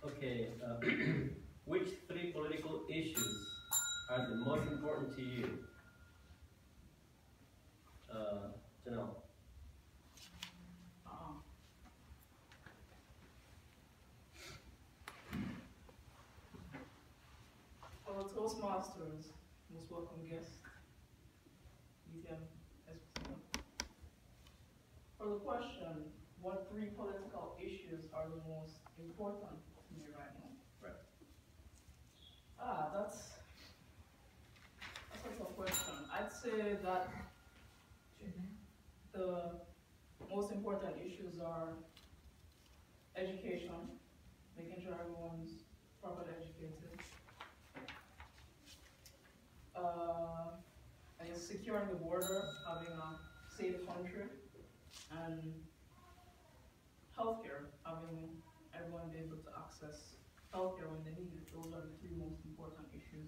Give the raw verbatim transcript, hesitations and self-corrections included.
Okay, uh, which three political issues are the most important to you? Uh, Janelle. Uh-uh. For Toastmasters, most welcome guest, for the question, what three political issues are the most important to me right now? Right. Ah, that's that's a tough question. I'd say that the most important issues are education, making sure everyone's properly educated. Uh, I guess securing the border, having a safe country, and healthcare, having everyone be able to access healthcare when they need it. Those are the three most important issues